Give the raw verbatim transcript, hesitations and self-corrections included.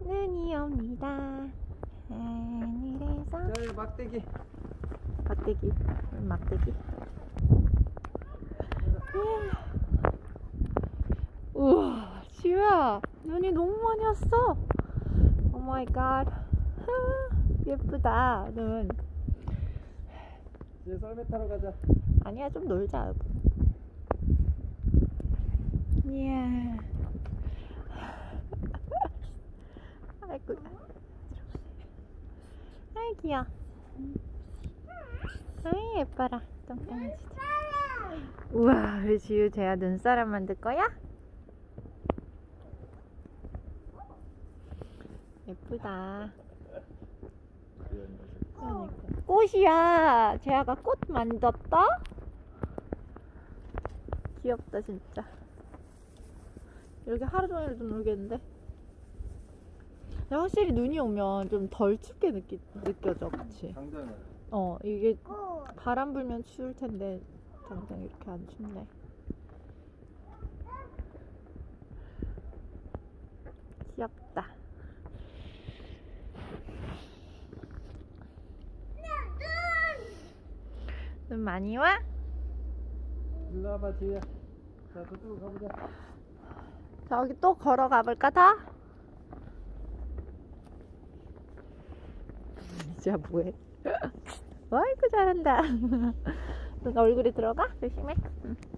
눈이 옵니다. 하늘에서. 자, 막대기. 막대기. 막대기. 우와, 지우야, 눈이 너무 많이 왔어. 오 마이 갓. 예쁘다, 눈. 이제 썰매 타러 가자. 아니야, 좀 놀자, 여보. 이야. 아이고. 아이, 귀여워. 아이, 예뻐라. 똥강아지들. 우와, 우리 지우 쟤야 눈사람 만들 거야? 예쁘다. 그러니까. 꽃이야. 쟤가 꽃 만졌다? 귀엽다, 진짜. 여기 하루 종일 좀 놀겠는데? 근데 확실히 눈이 오면 좀 덜 춥게 느끼, 느껴져, 그치? 당장은. 어, 이게 바람 불면 추울 텐데 당장 이렇게 안 춥네. 귀엽다. 눈 많이 와? 일로 와봐, 지우야. 자, 저쪽으로 가보자. 저기 또 걸어가 볼까, 다? 진짜 뭐해? 아이고, 잘한다. 눈 얼굴에 들어가? 조심해. 응.